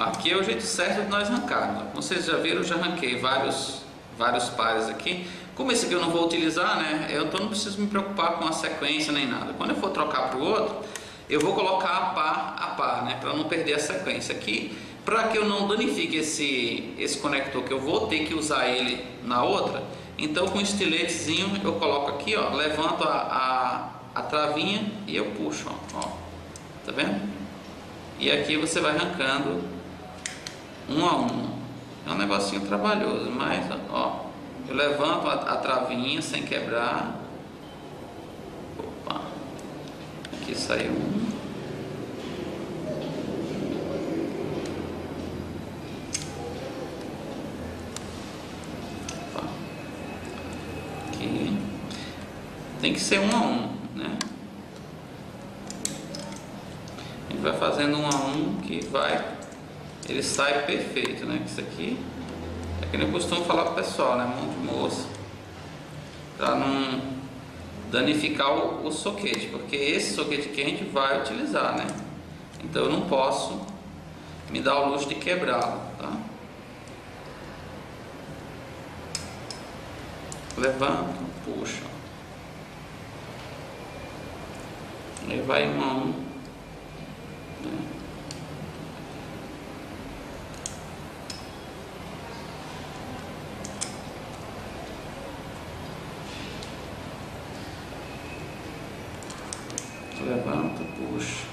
Aqui é o jeito certo de nós arrancarmos. Como vocês já viram, eu já arranquei vários pares aqui. Como esse aqui eu não vou utilizar, né? Eu não preciso me preocupar com a sequência nem nada. Quando eu for trocar para o outro, eu vou colocar a par, né? Para não perder a sequência aqui. Para que eu não danifique esse conector, que eu vou ter que usar ele na outra. Então com um estiletezinho eu coloco aqui, ó, levanto a travinha e eu puxo, ó, tá vendo? E aqui você vai arrancando um a um. É um negocinho trabalhoso, mas ó, eu levanto a travinha sem quebrar. Opa, aqui saiu um. Tem que ser um a um, né? A gente vai fazendo um a um que ele sai perfeito, né? Isso aqui é que eu costumo falar pro pessoal, né? Mão de moça, para não danificar o soquete, porque esse soquete aqui a gente vai utilizar, né? Então eu não posso me dar o luxo de quebrá-lo, tá? Levanto, puxo. Aí vai um a um, né? Levanta, puxa.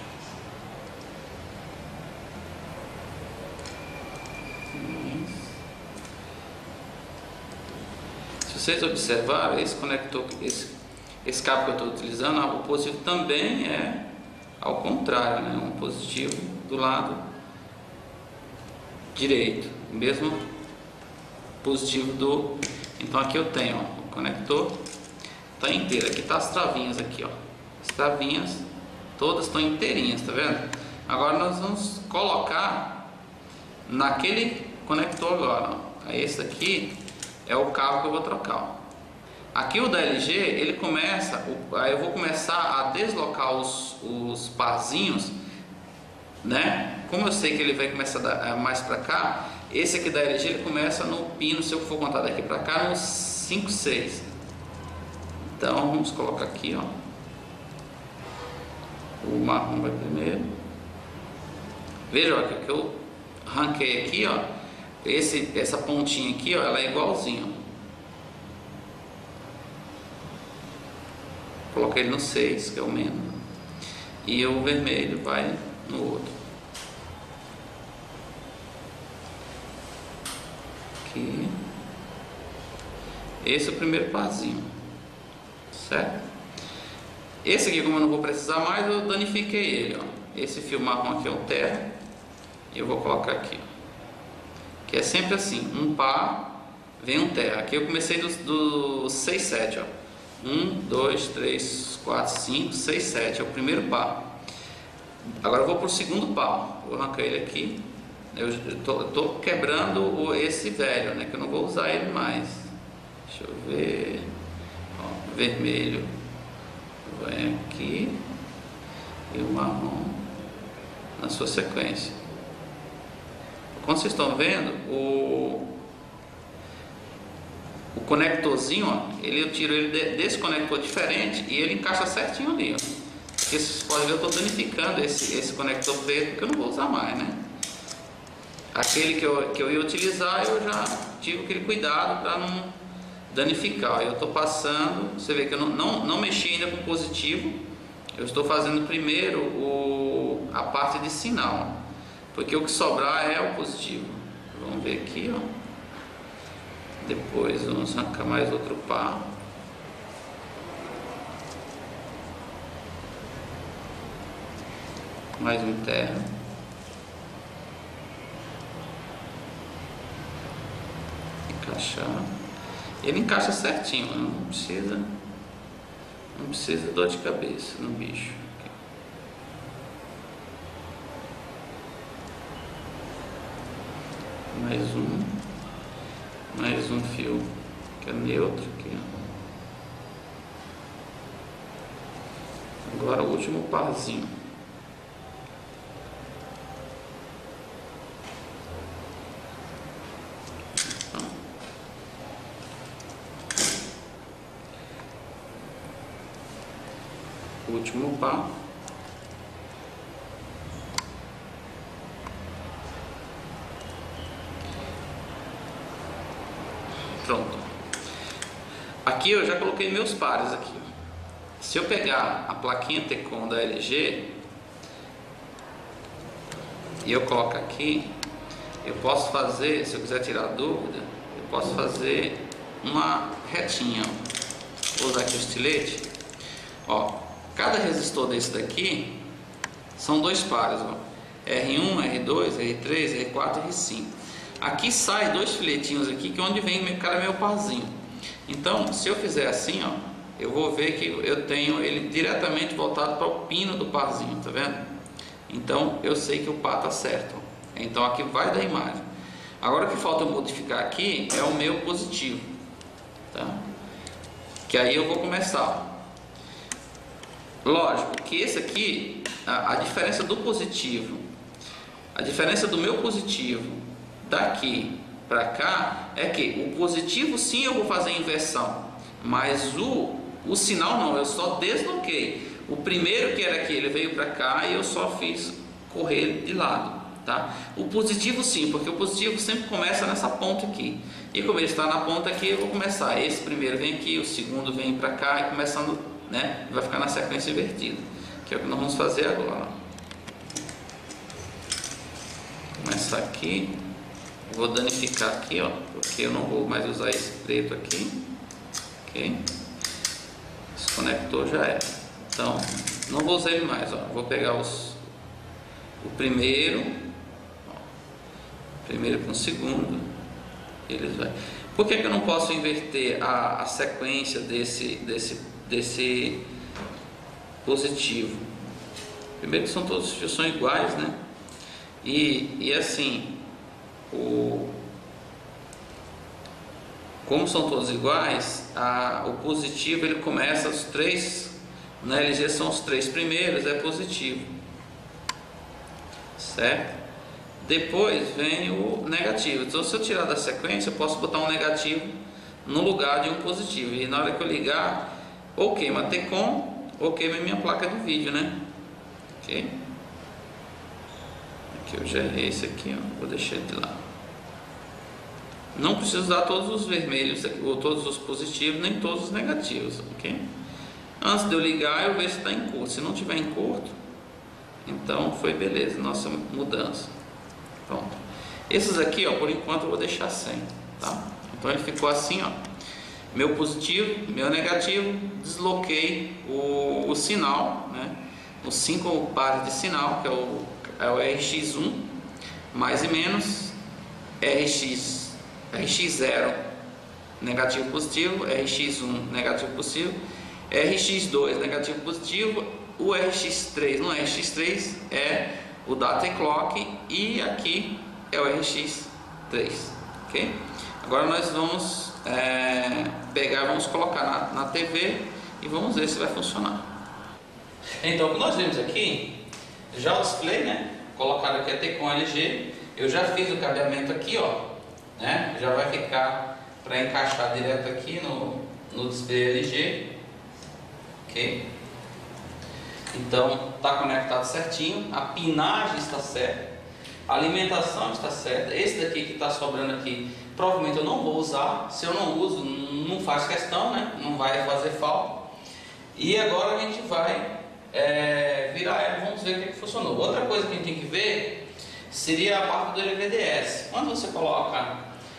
Se vocês observarem, esse conector, esse cabo que eu estou utilizando, o positivo também é ao contrário, né? Um positivo do lado direito, mesmo positivo do. Então aqui eu tenho, ó, o conector está inteiro. Aqui tá as travinhas aqui, ó. As travinhas todas estão inteirinhas, tá vendo? Agora nós vamos colocar naquele conector agora, ó. Esse aqui é o cabo que eu vou trocar, ó. Aqui o da LG, ele começa, aí eu vou começar a deslocar os parzinhos, né? Como eu sei que ele vai começar mais para cá, esse aqui da LG ele começa no pino, se eu for contar daqui para cá, no 5, 6. Então vamos colocar aqui, ó. O marrom vai primeiro. Veja, ó, que eu arranquei aqui, ó. Essa pontinha aqui, ó, ela é igualzinha, ó. Coloquei ele no 6, que é o menos, e o vermelho vai no outro. Aqui. Esse é o primeiro parzinho, certo? Esse aqui, como eu não vou precisar mais, eu danifiquei ele, ó. Esse fio marrom aqui é o terra, e eu vou colocar aqui, ó. Que é sempre assim, um par, vem um terra. Aqui eu comecei do 6, 7, ó. 1, 2, 3, 4, 5, 6, 7 é o primeiro par. Agora eu vou para o segundo par. Vou arrancar ele aqui. Eu estou quebrando esse velho, né? Que eu não vou usar ele mais. Deixa eu ver. Ó, vermelho vai aqui e o marrom na sua sequência. Como vocês estão vendo, o conectorzinho, ó, eu tiro ele desse conector diferente e ele encaixa certinho ali, ó. Porque vocês podem ver, eu estou danificando esse conector preto, porque eu não vou usar mais, né? Aquele que eu ia utilizar, eu já tive aquele cuidado para não danificar. Eu estou passando, você vê que eu não mexi ainda com o positivo. Eu estou fazendo primeiro a parte de sinal, porque o que sobrar é o positivo. Vamos ver aqui, ó. Depois vamos arrancar mais outro par. Mais um terra. Encaixar. Ele encaixa certinho, não precisa de dor de cabeça no bicho. Mais um fio que é neutro aqui, ó. Agora o último parzinho. último par. Pronto. Aqui eu já coloquei meus pares aqui. Se eu pegar a plaquinha T-Con da LG e eu coloco aqui, eu posso fazer, se eu quiser tirar dúvida, eu posso fazer uma retinha. Vou usar aqui o estilete. Ó, cada resistor desse daqui são dois pares, ó. R1, R2, R3, R4 e R5. Aqui sai dois filetinhos aqui, que é onde vem cada meu parzinho. Então, se eu fizer assim, ó, eu vou ver que eu tenho ele diretamente voltado para o pino do parzinho, tá vendo? Então, eu sei que o par tá certo. Então, aqui vai da imagem. Agora, o que falta eu modificar aqui é o meu positivo, tá? Que aí eu vou começar. Lógico que esse aqui, a diferença do positivo, a diferença do meu positivo daqui para cá é que o positivo sim eu vou fazer inversão, mas o sinal não, eu só desloquei. O primeiro que era aqui, ele veio para cá e eu só fiz correr de lado, tá? O positivo sim, porque o positivo sempre começa nessa ponta aqui. E como ele está na ponta aqui, eu vou começar. Esse primeiro vem aqui, o segundo vem para cá e começando, né? Vai ficar na sequência invertida, que é o que nós vamos fazer agora. Começar aqui. Vou danificar aqui, ó, porque eu não vou mais usar esse preto aqui, ok? Esse conector já é. Então, não vou usar ele mais, ó. Vou pegar o primeiro, ó, primeiro com o segundo, eles vai. Por que eu não posso inverter a sequência desse positivo? Primeiro que são todos os fios são iguais, né? E assim, como são todos iguais, o positivo ele começa os três, na LG são os três primeiros, é positivo, certo? Depois vem o negativo. Então, se eu tirar da sequência, eu posso botar um negativo no lugar de um positivo, e na hora que eu ligar, ou queima a T-Con ou queima a minha placa de vídeo, né? Ok? Aqui eu já errei esse aqui, ó. Vou deixar de lá. Não preciso usar todos os vermelhos aqui, ou todos os positivos, nem todos os negativos, ok? Antes de eu ligar, eu vejo se está em curto. Se não tiver em curto, então foi beleza, nossa mudança. Pronto. Esses aqui, ó, por enquanto eu vou deixar sem, tá? Então ele ficou assim, ó. Meu positivo, meu negativo, desloquei o sinal, né? Os 5 pares de sinal, que é o RX1, mais e menos, RX0, negativo positivo, RX1, negativo positivo, RX2, negativo positivo, o RX3, no RX3 é o data clock e aqui é o RX3, ok? Agora nós vamos vamos colocar na TV e vamos ver se vai funcionar. Então, o que nós vimos aqui, já o display, né? Colocado aqui a T-Con LG, eu já fiz o cabeamento aqui, ó, né? Já vai ficar para encaixar direto aqui no display LG, ok? Então está conectado certinho, a pinagem está certa, a alimentação está certa. Esse daqui que está sobrando aqui, provavelmente eu não vou usar. Se eu não uso, não faz questão, né? Não vai fazer falta. E agora a gente vai virar ela, vamos ver o que funcionou. Outra coisa que a gente tem que ver seria a parte do LVDS. Quando você coloca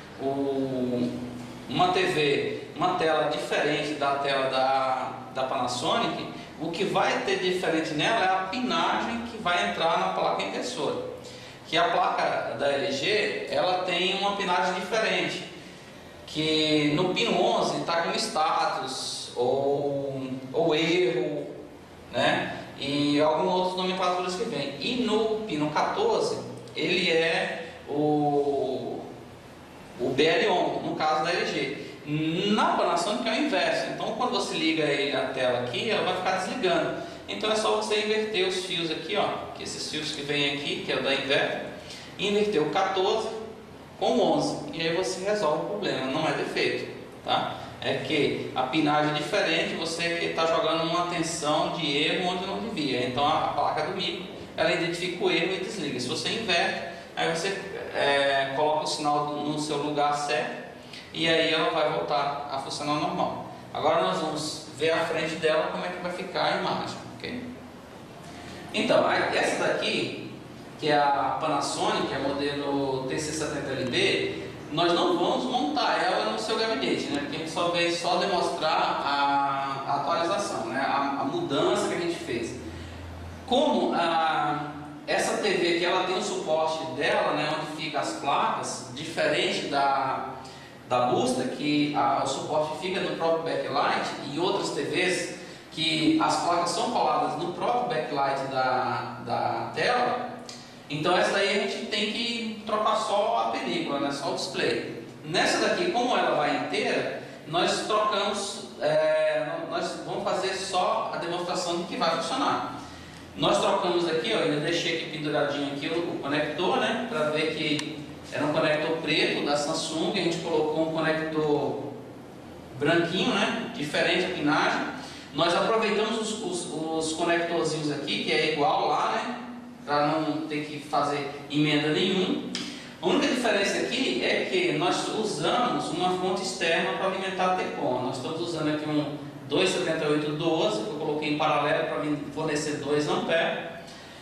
uma TV, uma tela diferente da tela da Panasonic, o que vai ter diferente nela é a pinagem que vai entrar na placa inversora. Que a placa da LG, ela tem uma pinagem diferente, que no pino 11 está com status ou erro, né? E alguns outros nomenclaturas que vem. E no pino 14 ele é o BL-ON, no caso da LG. Na Panasonic é o inverso. Então quando você liga ele a tela aqui, ela vai ficar desligando. Então é só você inverter os fios aqui, ó, que esses fios que vem aqui, que é o da inverter, inverter o 14 com o 11 e aí você resolve o problema. Não é defeito, tá? é que a pinagem é diferente, você está jogando uma tensão de erro onde não devia. Então a placa do micro, ela identifica o erro e desliga. Se você inverte, aí você coloca o sinal no seu lugar certo e aí ela vai voltar a funcionar normal. Agora nós vamos ver a frente dela, como é que vai ficar a imagem, ok? Então, essa daqui, que é a Panasonic, que é modelo TC70LB, nós não vamos montar ela no seu gabinete, né? Porque a gente só veio demonstrar a atualização, né? A mudança que a gente fez. Como essa TV aqui, ela tem o suporte dela, né? Onde fica as placas, diferente da Busta, que o suporte fica no próprio backlight, e outras TVs que as placas são coladas no próprio backlight da tela. Então essa daí a gente tem que trocar só a película, né? Só o display. Nessa daqui, como ela vai inteira, nós trocamos, nós vamos fazer só a demonstração de que vai funcionar. Nós trocamos aqui, ó, eu deixei aqui penduradinho aqui o conector, né? Para ver que era um conector preto da Samsung, a gente colocou um conector branquinho, né? Diferente a pinagem. Nós aproveitamos os conectorzinhos aqui, que é igual lá, né? Para não ter que fazer emenda nenhuma. A única diferença aqui é que nós usamos uma fonte externa para alimentar a Tecom. Nós estamos usando aqui um 27812, que eu coloquei em paralelo para fornecer 2 amperes.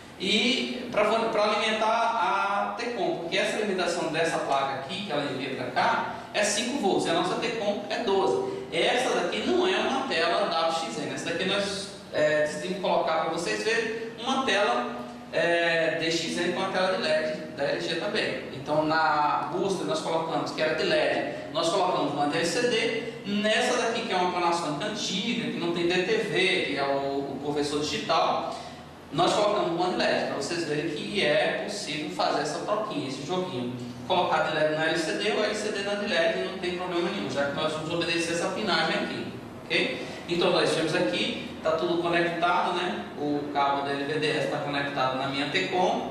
E para alimentar a Tecom, porque essa limitação dessa placa aqui, que ela envia para cá, é 5 volts, e a nossa Tecom é 12. Essa daqui não é uma tela WXN, essa daqui nós decidimos colocar para vocês verem uma tela DXN com a tela de LED da LG também. Então na Busta nós colocamos, que era de LED, nós colocamos uma de LCD. Nessa daqui, que é uma Panasonic antiga, que não tem DTV, que é o professor digital, nós colocamos uma de LED, para vocês verem que é possível fazer essa troquinha, esse joguinho. Colocar de LED na LCD ou LCD na de LED, não tem problema nenhum, já que nós vamos obedecer essa pinagem aqui, ok? Então nós temos aqui, está tudo conectado, né? O cabo da LVDS está conectado na minha Tecom.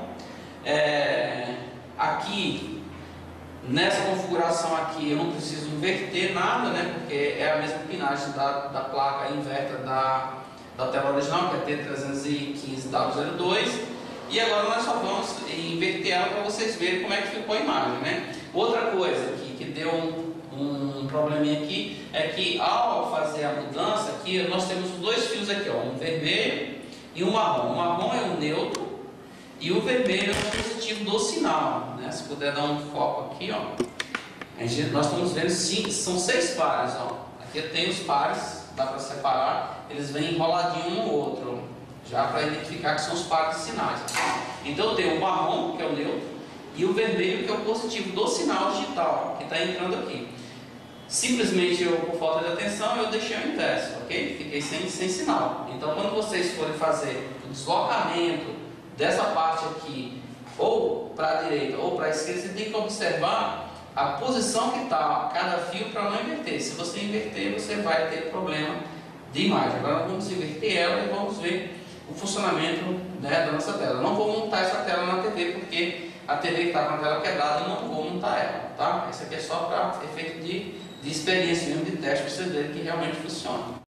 Aqui, nessa configuração aqui, eu não preciso inverter nada, né? Porque é a mesma pinagem da placa inverter da tela original, que é T315W02. E agora nós só vamos inverter ela para vocês verem como é que ficou a imagem, né? Outra coisa que deu um probleminha aqui é que ao fazer a mudança aqui, nós temos 2 fios aqui, ó, um vermelho e um marrom. O marrom é o neutro e o vermelho é o positivo do sinal, né? Se puder dar um foco aqui, ó, nós estamos vendo são 6 pares, ó. Aqui tem os pares, dá para separar, eles vêm enroladinho um no outro, já para identificar que são os pares de sinais. Então eu tenho o marrom, que é o neutro, e o vermelho, que é o positivo do sinal digital, que está entrando aqui. Simplesmente por falta de atenção, eu deixei o inverso, ok? Fiquei sem sinal. Então quando vocês forem fazer o deslocamento dessa parte aqui, ou para a direita ou para a esquerda, você tem que observar a posição que está cada fio para não inverter. Se você inverter, você vai ter problema de imagem. Agora vamos inverter ela e vamos ver o funcionamento, né, da nossa tela. Não vou montar essa tela na TV, porque a TV que está com a tela quebrada, eu não vou montar ela, tá? Esse aqui é só para efeito de experiência mesmo, de teste, para vocês verem que realmente funciona.